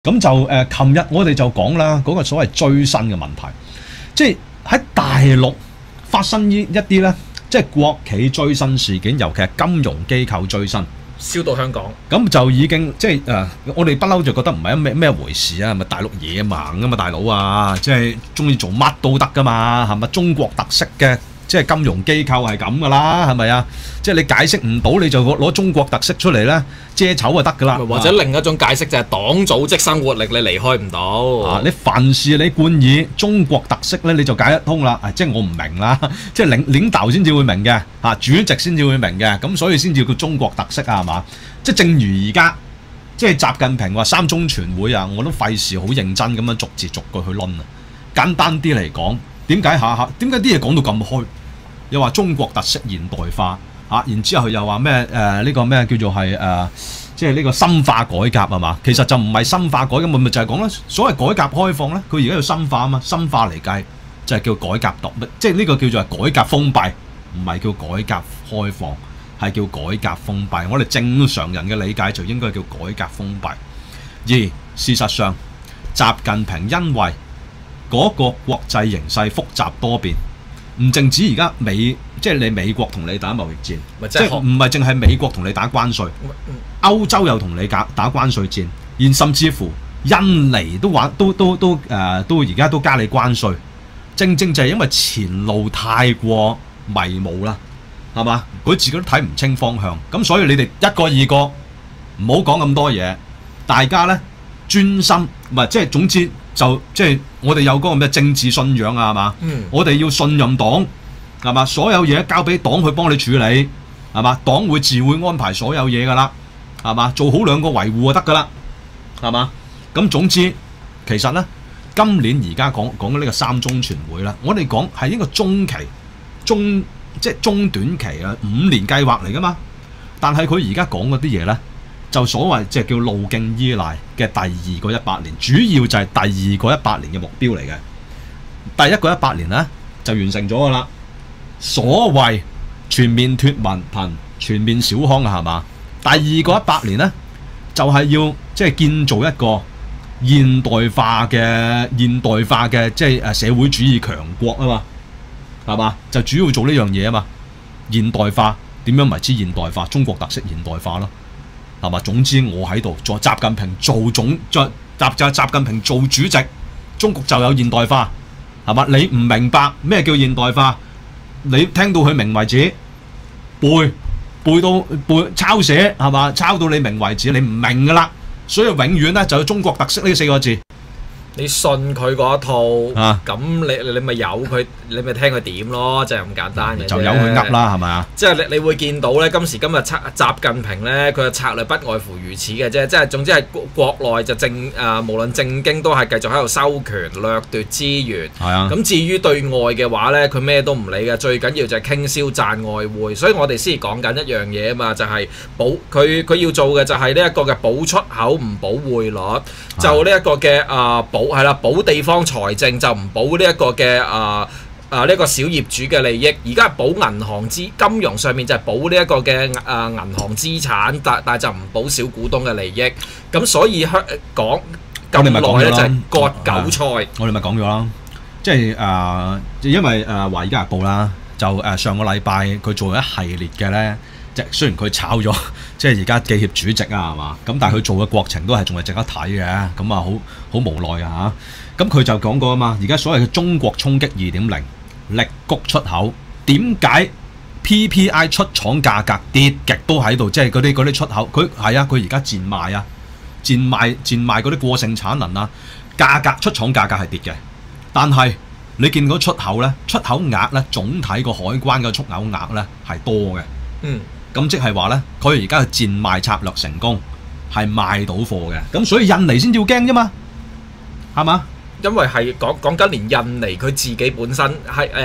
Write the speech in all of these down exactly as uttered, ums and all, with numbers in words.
咁就誒，琴、呃、日我哋就講啦，嗰、那個所謂追薪嘅問題，即係喺大陸發生呢一啲咧，即係國企追薪事件，尤其係金融機構追薪， 燒到香港。 咁就已經即係誒、呃，我哋不嬲就覺得唔係咩咩回事啊，係咪大陸野蠻啊嘛，大佬啊，即係中意做乜都得噶嘛，係咪中國特色嘅？即係金融機構係咁噶啦，係咪啊？即係你解釋唔到，你就攞中國特色出嚟咧，遮醜就得噶啦。 或者另一種解釋就係黨組織生活力，你離開唔到。 啊！你凡事你冠以中國特色咧，你就解得通啦。啊，即係我唔明啦，即係領領導先至會明嘅，嚇主席先至會明嘅，咁所以先至叫中國特色啊，係嘛？即係正如而家，即係習近平話三中全會啊，我都費事好認真咁樣逐字逐句去論啊。簡單啲嚟講，點解下下點解啲嘢講到咁開？又話中國特色現代化嚇、啊，然之後又話咩誒呢個咩叫做係誒、呃，即係呢個深化改革係嘛？其實就唔係深化改革，咪咪就係講咧，所謂改革開放咧，佢而家要深化啊嘛，深化嚟計就係叫改革獨，即係呢個叫做係改革封閉，唔係叫改革開放，係叫改革封閉。我哋正常人嘅理解就應該叫改革封閉。而事實上，習近平因為嗰個國際形勢複雜多變。唔淨止而家美，即係你美國同你打貿易戰，即係唔係淨係美國同你打關稅，歐洲又同你打打關稅戰，而甚至乎印尼都玩都都都誒、呃、都而家都加你關稅，正正就係因為前路太過迷霧啦，係嘛？佢自己都睇唔清方向，咁所以你哋一個二個唔好講咁多嘢，大家咧專心，唔係即係總之。就即係我哋有嗰個咩政治信仰啊，係嘛？嗯、我哋要信任黨，係嘛？所有嘢交俾黨去幫你處理，係嘛？黨會自會安排所有嘢噶啦，係嘛？做好兩個維護就得噶啦，係嘛？咁總之，其實咧，今年而家講講緊呢個三中全會啦，我哋講係一個中期、中即係中短期啊，五年計劃嚟噶嘛。但係佢而家講嗰啲嘢咧。就所謂即係叫路徑依賴嘅第二個一百年，主要就係第二個一百年嘅目標嚟嘅。第一個一百年咧就完成咗噶啦，所謂全面脫貧貧、全面小康啊，係嘛？第二個一百年咧就係、是、要即係、就是、建造一個現代化嘅現代化嘅即係誒社會主義強國啊嘛，係嘛？就主要做呢樣嘢啊嘛。現代化點樣為之現代化？中國特色現代化咯。係嘛？總之我喺度，再習近平做總，再習就習近平做主席，中國就有現代化，係嘛？你唔明白咩叫現代化？你聽到佢明為止，背背到背抄寫係嘛？抄到你明為止，你唔明㗎啦。所以永遠咧就有中國特色呢四個字。 你信佢嗰一套， 啊， 咁你你咪由佢，你咪聽佢點咯，就係咁簡單嘅啫。 就由佢噏啦，係咪啊？ 即係你你會見到咧，今時今日習習近平咧，佢嘅策略不外乎如此嘅啫。即係總之係國內就政誒、呃，無論政經都係繼續喺度收權掠奪資源。係啊。咁至於對外嘅話咧，佢咩都唔理嘅，最緊要就係傾銷賺外匯。所以我哋先講緊一樣嘢啊嘛，就係、是、保佢佢要做嘅就係呢一個嘅保出口唔保匯率，就呢一個嘅啊保。係啦，保地方財政就唔保呢一個嘅啊啊呢一個小業主嘅利益。而家係保銀行資金融上面就係保呢一個嘅啊銀行資產，但但係就唔保小股東嘅利益。咁所以香港咁耐咧就係割韭菜。 我哋咪講咗啦，即係誒、呃，因為誒《華爾街日報》啦，就誒、呃、上個禮拜佢做咗一系列嘅咧。即係雖然佢炒咗，即係而家記協主席啊，係嘛？咁但係佢做嘅過程都係仲係值得睇嘅，咁啊好好無奈啊嚇！咁佢就講過啊嘛，而家所謂嘅中國衝擊二點零，力谷出口，點解 P P I 出廠價格跌極都喺度？即係嗰啲嗰啲出口，佢係啊，佢而家賤賣啊，賤賣賤賣嗰啲過剩產能啊，價格出廠價格係跌嘅，但係你見到出口咧，出口額咧總體個海關嘅出口額咧係多嘅，嗯。咁即係話咧，佢而家嘅賤賣策略成功，係賣到貨嘅。咁所以印尼先至要驚啫嘛，係嘛？ 因為係講講緊連印尼佢自己本身係誒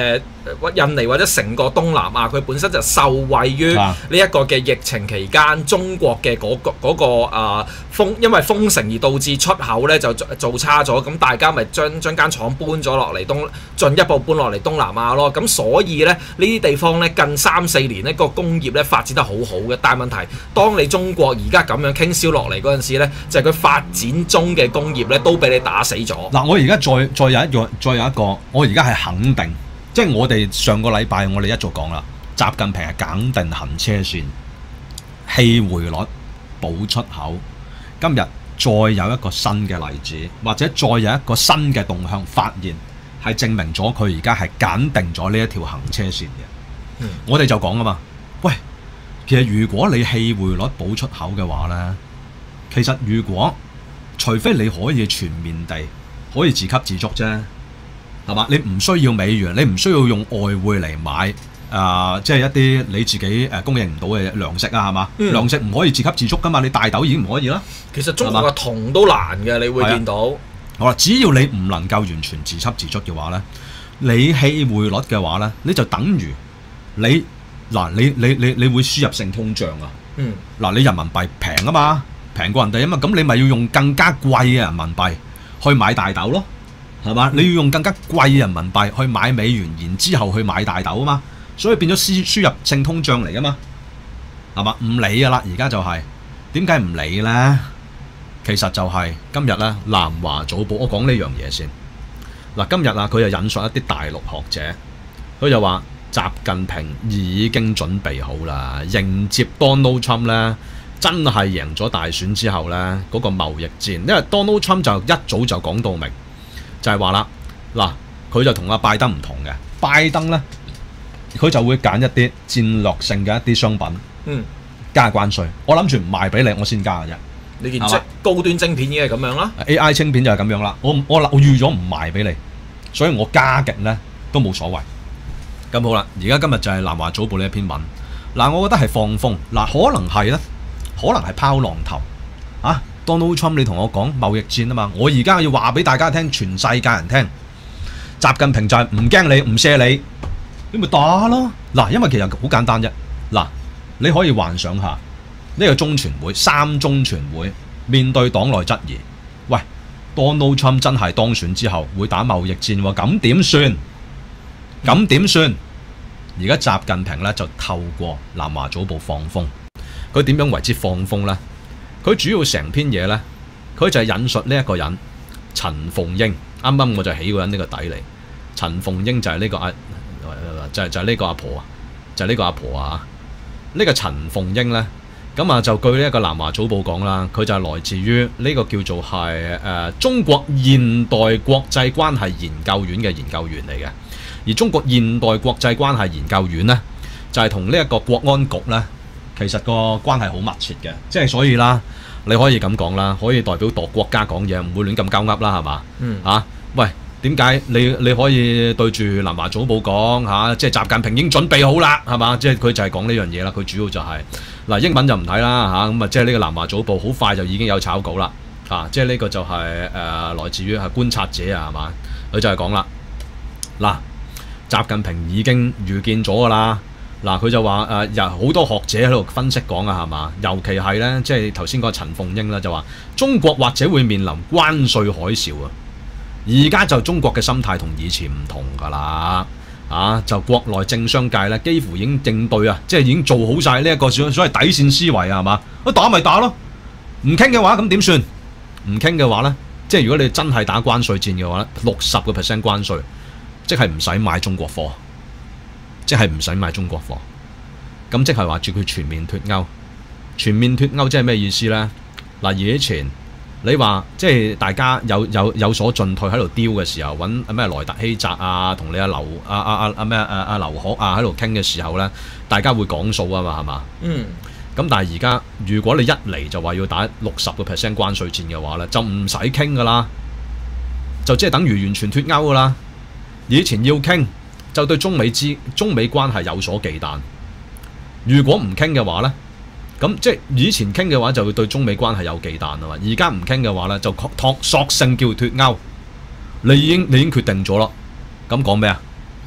印尼或者成個東南亞，佢本身就受惠於呢一個嘅疫情期間，中國嘅嗰、嗰個嗰、嗰個啊封，因為封城而導致出口咧就做差咗，咁大家咪將將間廠搬咗落嚟東，進一步搬落嚟東南亞咯。咁所以咧呢啲地方咧近三四年呢個工業咧發展得好好嘅，但係問題當你中國而家咁樣傾銷落嚟嗰陣時咧，就係、是、佢發展中嘅工業咧都俾你打死咗。 嗱，我而家再再有一個，再有一個，我而家係肯定，即係我哋上個禮拜我哋一早講啦，習近平係肯定行車線、氣匯率、保出口。今日再有一個新嘅例子，或者再有一個新嘅動向發現，係證明咗佢而家係揀定咗呢一條行車線嘅。嗯、我哋就講啊嘛，喂，其實如果你氣匯率保出口嘅話呢，其實如果除非你可以全面地可以自給自足啫，係嘛？你唔需要美元，你唔需要用外匯嚟買啊、呃，即係一啲你自己誒供應唔到嘅糧食啊，係嘛？嗯、糧食唔可以自給自足噶嘛，你大豆已經唔可以啦。 其實中國嘅銅都難嘅，你會見到。 好啦，只要你唔能夠完全自給自足嘅話呢，你氣匯率嘅話呢，你就等於你嗱，你你你你會輸入性通脹啊。嗯。嗱，你人民幣平啊嘛。平過人哋啊嘛，咁你咪要用更加貴嘅人民幣去買大豆咯，係嘛？你要用更加貴嘅人民幣去買美元，然之後去買大豆啊嘛，所以變咗輸輸入性通脹嚟噶嘛，係嘛？唔理噶啦，而家就係點解唔理呢？其實就係今日咧，南華早報我講呢樣嘢先。嗱，今日啊，佢就引述一啲大陸學者，佢就話習近平已經準備好啦，迎接 Donald Trump 咧。真係贏咗大選之後呢，嗰、那個貿易戰，因為 Donald Trump 就一早就講到明，就係話啦，嗱，佢就同阿拜登唔同嘅，拜登呢，佢就會揀一啲戰略性嘅一啲商品，嗯，加關稅，我諗住唔賣俾你，我先加嘅啫。 你件即高端晶片已經係咁樣啦 ，A I 晶片就係咁樣啦，我我我預咗唔賣俾你，所以我加極呢都冇所謂。咁好啦，而家今日就係南華早報呢一篇文，嗱，我覺得係放風，嗱，可能係呢。可能係拋浪頭啊 ！Donald Trump，你同我講貿易戰啊嘛，我而家要話俾大家聽，全世界人聽，習近平就係唔驚你，唔卸你，你咪打咯。嗱，因為其實好簡單啫。嗱，你可以幻想下呢、這個中全會、三中全會面對黨內質疑，喂 ，Donald Trump 真係當選之後會打貿易戰喎，咁點算？咁點算？而家習近平咧就透過南華早報放風。佢點樣為之放風呢？佢主要成篇嘢呢，佢就係引述呢一個人陳鳳英，啱啱我就起個人呢個底嚟。陳鳳英就係呢、這個阿、啊，就係、是、就係、是、呢個阿婆啊，就係、是、呢個阿婆啊。呢、這個陳鳳英呢，咁啊就據呢一個南華早報講啦，佢就係來自於呢個叫做係誒、呃、中國現代國際關係研究院嘅研究員嚟嘅。而中國現代國際關係研究院呢，就係同呢一個國安局呢。其實個關係好密切嘅，即係所以啦，你可以咁講啦，可以代表獨國家講嘢，唔會亂咁鳩噏啦，係嘛？嗯。嚇、啊，喂，點解你你可以對住南華早報講嚇、啊？即係習近平已經準備好啦，係嘛？即係佢就係講呢樣嘢啦。佢主要就係、是、嗱英文就唔睇啦嚇，咁啊即係呢個南華早報好快就已經有炒稿啦嚇、啊，即係呢個就係、是、誒、呃、來自於係觀察者啊，係嘛？佢就係講啦，嗱，習近平已經預見咗㗎啦。嗱，佢就話誒，有、呃、好多學者喺度分析講啊，係嘛？尤其係咧，即係頭先個陳鳳英啦，就話中國或者會面臨關稅海嘯啊！而家就中國嘅心態同以前唔同㗎啦，啊，就國內政商界咧，幾乎已經應對啊，即係已經做好晒呢一個所所謂底線思維啊，係嘛？一打咪打咯，唔傾嘅話咁點算？唔傾嘅話咧，即係如果你真係打關稅戰嘅話咧，六十個 percent 關稅，即係唔使買中國貨。即係唔使買中國貨，咁即係話住佢全面脫歐，全面脫歐即係咩意思呢？嗱，以前你話即係大家有有有所進退喺度丟嘅時候，揾咩萊特希澤啊，同你阿劉阿阿阿阿咩阿阿劉鶴啊喺度傾嘅時候呢，大家會講數啊嘛，係嘛？嗯。咁但係而家如果你一嚟就話要打六十個 percent 關稅戰嘅話呢，就唔使傾噶啦，就即係等於完全脫歐噶啦。以前要傾。就對中美之中美關係有所忌憚。如果唔傾嘅話呢，咁即係以前傾嘅話就會對中美關係有忌憚啊嘛。而家唔傾嘅話呢，就托索性叫脫歐。你已經你已經決定咗咯。咁講咩啊？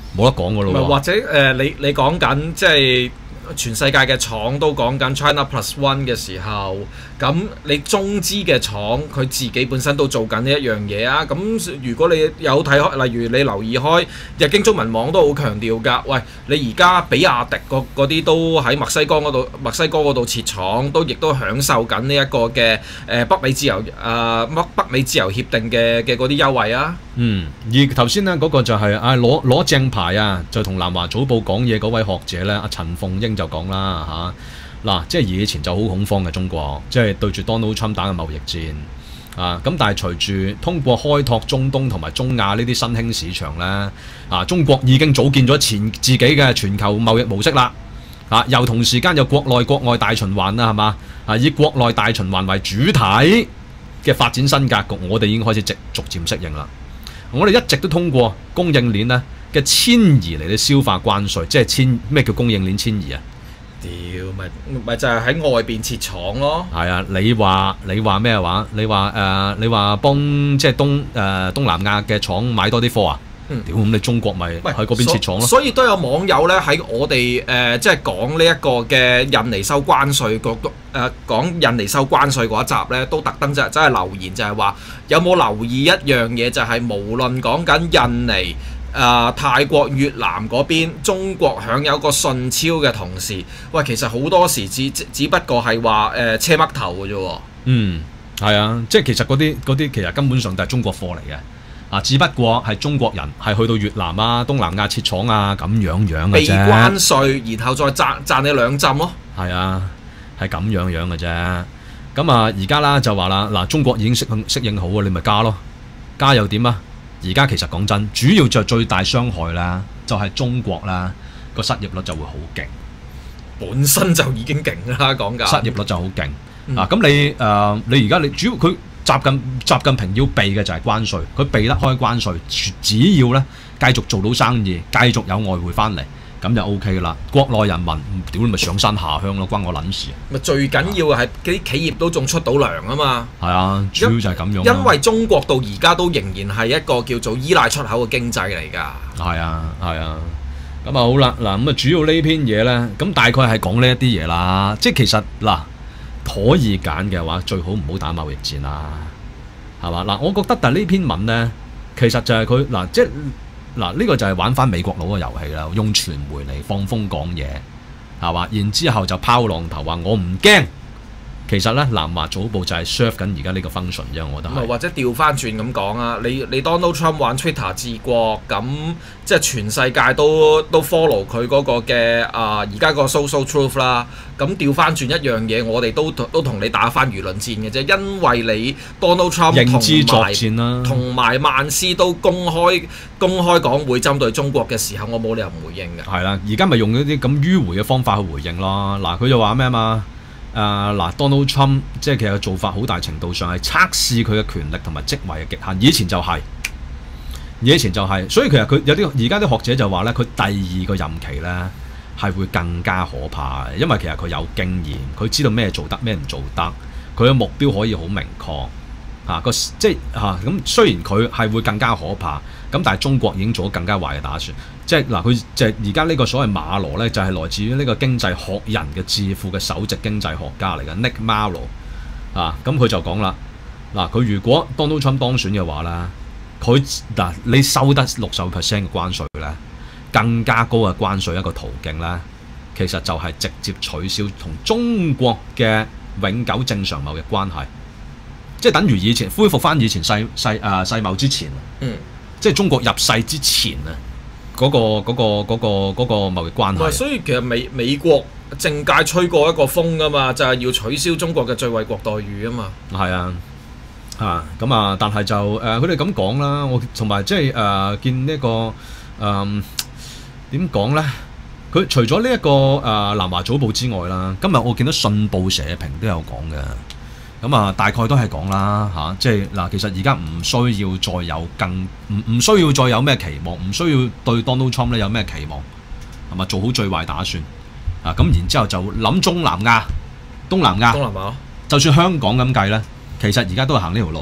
冇得講噶咯喎。 或者誒、呃，你你講緊即係全世界嘅廠都講緊 China Plus One 嘅時候，咁你中資嘅廠佢自己本身都做緊呢一樣嘢啊。咁如果你有睇開，例如你留意開日經中文網都好強調㗎。喂，你而家比亞迪嗰啲都喺墨西哥嗰度，墨西哥嗰度設廠，都亦都享受緊呢一個嘅誒、呃、北美自由誒北、呃、北美自由協定嘅嘅嗰啲優惠啊。 嗯，而頭先呢嗰個就係啊攞攞正牌啊，就同南華早報講嘢嗰位學者咧，阿陳鳳英就講啦嚇，嗱、啊，即係以前就好恐慌嘅中國，即係對住 Donald Trump 打嘅貿易戰啊，咁但係隨住通過開拓中東同埋中亞呢啲新興市場咧，啊，中國已經組建咗前自己嘅全球貿易模式啦，啊，又同時間有國內國外大循環啦，係嘛？啊，以國內大循環為主體嘅發展新格局，我哋已經開始逐逐漸適應啦。我哋一直都通過供應鏈咧嘅遷移嚟到消化關稅，即係遷咩叫供應鏈遷移啊？ 屌，咪咪就係喺外邊設廠咯。係啊，你話你話咩話？你話誒、呃，你話幫即係東誒、呃、東南亞嘅廠買多啲貨啊？屌、嗯，咁你中國咪喺嗰邊設廠咯？ 所以都有網友咧喺我哋誒、呃、即係講呢一個嘅印尼收關稅個誒講印尼收關稅嗰一集咧，都特登就真係留言就係話有冇留意一樣嘢，就係、是、無論講緊印尼、誒、呃、泰國、越南嗰邊，中國享有個順超嘅同時，喂，其實好多時只只不過係話誒車嘜頭嘅啫喎。嗯， 係啊，即係其實嗰啲嗰啲其實根本上就係中國貨嚟嘅。啊，只不過係中國人係去到越南啊、東南亞設廠啊咁樣樣嘅啫。避關稅，然後再賺賺你兩浸咯。 係啊，係咁樣樣嘅啫。咁啊，而家啦就話啦，嗱，中國已經適應適應好啊，你咪加咯。加又點啊？而家其實講真，主要就最大傷害啦，就係中國啦，個失業率就會好勁。 本身就已經勁啦，講緊。失業率就好勁。嗯、啊，咁你誒、呃，你而家你主要佢。習近習近平要避嘅就係關稅，佢避得開關稅，只要咧繼續做到生意，繼續有外匯翻嚟，咁就 O K 啦。國內人民屌你咪上山下鄉咯，關我撚事。 咪最緊要係啲企業都仲出到糧啊嘛。 係啊，主要就係咁樣。 因為中國到而家都仍然係一個叫做依賴出口嘅經濟嚟㗎。 係啊，係啊。咁啊好啦，嗱咁啊主要呢篇嘢咧，咁大概係講呢一啲嘢啦。即係其實嗱。可以揀嘅話，最好唔好打貿易戰啦，係嘛？嗱，我覺得但係呢篇文呢，其實就係佢嗱，即係嗱呢個就係玩翻美國佬嘅遊戲啦，用傳媒嚟放風講嘢，係嘛？然之後就拋浪頭話我唔驚。其實咧，南華早報就係 serve 緊而家呢個 function 啫，我覺得係。 或者調翻轉咁講啊，你你 Donald Trump 玩 Twitter 治國，咁即係全世界都都 follow 佢嗰個嘅啊，而家個 social truth 啦。咁調翻轉一樣嘢，我哋都都同你打翻輿論戰嘅啫，因為你 Donald Trump 認知作戰啦， 同埋曼斯都公開公開講會針對中國嘅時候，我冇理由唔回應嘅。 係啦，而家咪用一啲咁迂迴嘅方法去回應咯。嗱，佢就話咩啊嘛？誒、uh, 嗱 ，Donald Trump 即係其實做法好大程度上係測試佢嘅權力同埋職位嘅極限。以前就係、是，以前就係、是，所以其實佢有啲而家啲學者就話咧，佢第二個任期咧係會更加可怕嘅，因為其實佢有經驗，佢知道咩做得咩唔做得，佢嘅目標可以好明確嚇個、啊、即係嚇咁。雖然佢係會更加可怕，咁但係中國已經做咗更加壞嘅打算。即係嗱，佢就係而家呢個所謂馬羅咧，就係、是、來自於呢個經濟學人嘅智庫嘅首席經濟學家嚟嘅 Nick Marlow 啊，咁佢就講啦，嗱，佢如果 Donald Trump 當選嘅話咧，佢嗱你收得六十 percent 嘅關稅咧，更加高嘅關稅一個途徑咧，其實就係直接取消同中國嘅永久正常貿易關係，即係等於以前恢復翻以前世世誒世貿之前，嗯，即係中國入世之前啊。嗰、那個嗰、那個嗰、那個嗰、那個貿易關係， 所以其實美美國政界吹過一個風噶嘛，就係、是、要取消中國嘅最惠國待遇啊嘛。係啊，啊咁啊，但係就誒佢哋咁講啦，我同埋即係誒見呢、這個誒點講咧？佢、呃、除咗呢一個誒、呃、南華早報之外啦，今日我見到信報社評都有講嘅。咁啊，大概都係講啦嚇，即係嗱，其實而家唔需要再有更唔唔需要再有咩期望，唔需要對 Donald Trump 咧有咩期望，係咪做好最壞打算啊？咁然之後就諗中南亞、東南亞、 東南亞， 就算香港咁計咧，其實而家都係行呢條路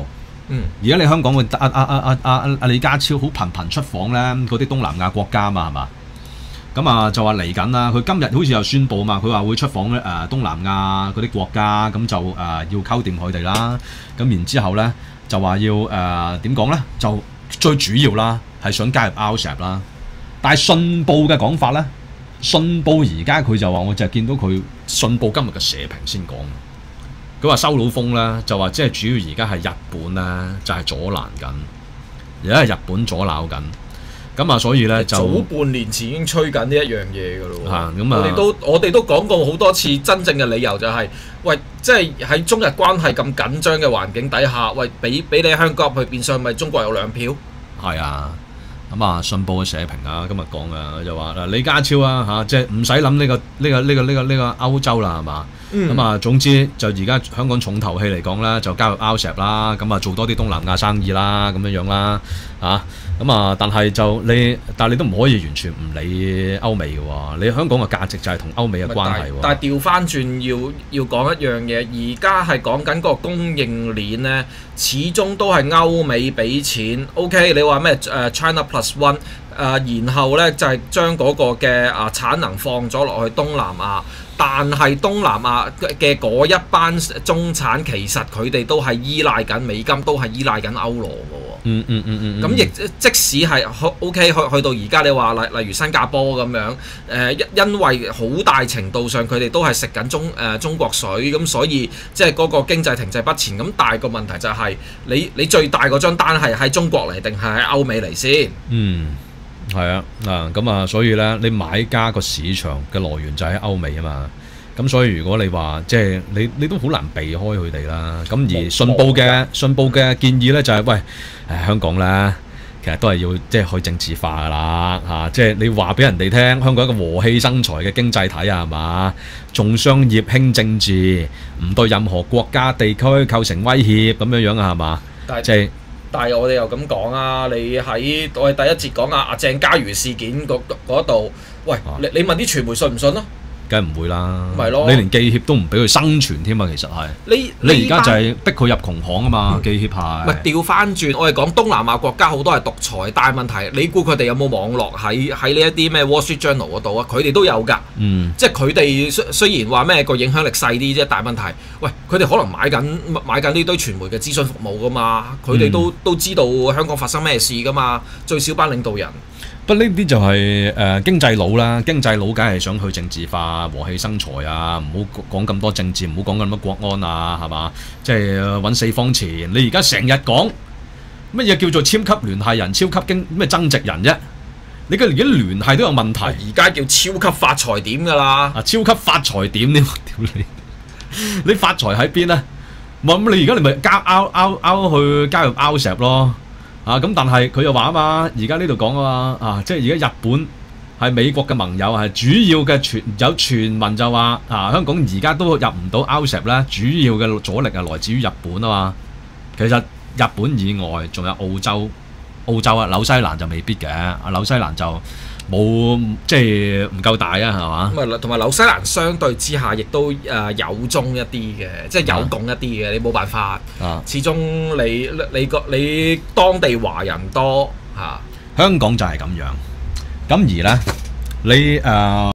嗯， 而家你香港嘅阿阿阿阿阿阿李家超好頻頻出訪咧，嗰啲東南亞國家嘛係嘛？咁啊就話嚟緊啦，佢今日好似又宣佈嘛，佢話會出訪咧誒東南亞嗰啲國家，咁就誒、呃、要溝掂佢哋啦。咁然之後咧就話要誒點講咧，就最主要啦係想加入 R C E P 啦。但係信報嘅講法咧，信報而家佢就話，我就係見到佢信報今日嘅社評先講。佢話收到風咧，就話即係主要而家係日本咧，就係、是、阻攔緊，而家係日本阻撓緊。咁啊，所以咧就早半年前已經吹緊呢一樣嘢㗎咯喎。 嚇咁啊， 我哋都我哋都講過好多次，真正嘅理由就係、是，喂，即係喺中日關係咁緊張嘅環境底下，喂，俾俾你香港入去，變相咪中國有兩票？係啊。咁啊，信報嘅社評啊，今日講啊，就話嗱李家超啊嚇，即係唔使諗呢個呢、呢個呢、呢個呢、呢個呢、呢個歐洲啦，係嘛？咁啊、嗯，總之就而家香港重頭戲嚟講咧，就加入 R C E P 啦，咁啊做多啲東南亞生意啦，咁樣樣啦，啊，咁啊，但係就你，但係你都唔可以完全唔理歐美嘅喎，你香港嘅價值就係同歐美嘅關係喎。 但係調翻轉要要講一樣嘢，而家係講緊個供應鏈咧，始終都係歐美俾錢。OK， 你話咩誒 China Plus One 誒、呃，然後咧就係、是、將嗰個嘅啊產能放咗落去東南亞。但係東南亞嘅嗰一班中產，其實佢哋都係依賴緊美金，都係依賴緊歐羅嘅喎。 嗯嗯嗯嗯。 咁亦即使係 OK 去去到而家，你話例例如新加坡咁樣，誒、呃、因為好大程度上佢哋都係食緊中誒、呃、中國水，咁所以即係嗰個經濟停滯不前。咁但係個問題就係、是、你你最大嗰張單係喺中國嚟定係喺歐美嚟先？嗯。 係啊，嗱咁啊，所以咧，你買家個市場嘅來源就喺歐美啊嘛，咁所以如果你話即係你你都好難避開佢哋啦。咁而信報嘅信報嘅建議咧就係、是、喂，誒、呃、香港咧其實都係要即係去政治化噶啦嚇，即係你話俾人哋聽，香港一個和氣生財嘅經濟體啊，係嘛？重商業輕政治，唔對任何國家地區構成威脅咁樣樣啊，係嘛？即係。 但係我哋又咁講啊！你喺我哋第一節講啊阿鄭嘉如事件嗰度，喂，啊、你你問啲傳媒信唔信啊？ 梗係唔會啦， 咪咯， 你連記協都唔俾佢生存添啊！其實係你你而家就係逼佢入窮巷啊嘛！記協係咪調翻轉？我哋講東南亞國家好多係獨裁，但係問題你估佢哋有冇網絡喺喺呢一啲咩 Wall Street Journal 嗰度啊？佢哋都有㗎，嗯，即係佢哋雖雖然話咩個影響力細啲啫，但係問題，喂，佢哋可能買緊買緊呢堆傳媒嘅資訊服務㗎嘛，佢哋都、嗯、都知道香港發生咩事㗎嘛，最少班領導人。 不呢啲就係、是、誒、呃、經濟佬啦，經濟佬梗係想去政治化、和氣生財啊，唔好講咁多政治，唔好講咁多國安啊，係嘛？即係揾四方錢。你而家成日講乜嘢叫做超級聯繫人、超級經咩增值人啫？你而家連聯繫都有問題。 而家叫超級發財點㗎啦！ 啊，超級發財點呢？屌你！你發財喺邊啊？咁你而家你咪加 out out out 去加入 R C E P 咯。啊咁，但係佢又話啊嘛，而家呢度講啊嘛，啊即係而家日本係美國嘅盟友，係主要嘅傳有傳聞就話啊，香港而家都入唔到 R C E P 啦，主要嘅阻力係來自於日本啊嘛。其實日本以外仲有澳洲，澳洲啊紐西蘭就未必嘅，啊紐西蘭就冇即係唔夠大啊，係嘛？ 咁啊，同埋紐西蘭相對之下，亦都誒、呃、有中一啲嘅，即係有共一啲嘅，你冇辦法。啊，始終你你個你，你當地華人多嚇， 香港就係咁樣。咁而咧，你誒。呃